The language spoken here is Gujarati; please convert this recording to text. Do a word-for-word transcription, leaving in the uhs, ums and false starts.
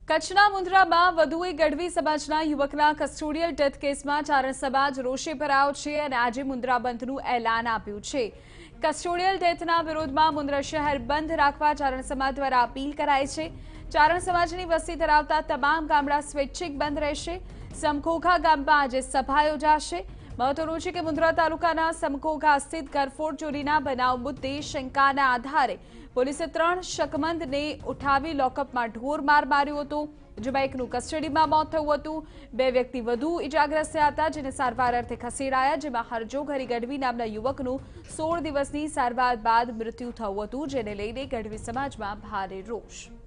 કચ્છના મુન્દ્રામાં વધુ એક ગઢવી સમાજના યુવકના કસ્ટોડિયલ ડેથ કેસમાં ચારણ સમાજ રોષે ભરાયો છે અને આજે મુન્દ્રા બંધનું એલાન આપ્યું છે। કસ્ટોડિયલ ડેથના વિરોધમાં મુન્દ્રા શહેર બંધ રાખવા ચારણ સમાજ દ્વારા અપીલ કરાઈ છે। ચારણ સમાજની વસ્તી ધરાવતા તમામ ગામડા સ્વૈચ્છિક બંધ રહેશે। સમખોખા ગામમાં આજે સભા યોજાશે। મહત્વનું છે કે મુન્દ્રા તાલુકાના સમખોખા સ્થિત ગરફોડ ચોરીના બનાવ મુદ્દે શંકાના આધારે પોલીસે ત્રણ શકમંદને ઉઠાવી લોકઅપમાં ઢોર માર માર્યો હતો, જેમાં એકનું કસ્ટડીમાં મોત થયું હતું। બે વ્યક્તિ વધુ ઇજાગ્રસ્ત થયા હતા, જેને સારવાર અર્થે ખસેડાયા, જેમાં હરજોગ હરી ગઢવી નામના યુવકનું સોળ દિવસની સારવાર બાદ મૃત્યુ થયું હતું, જેને લઈને ગઢવી સમાજમાં ભારે રોષ।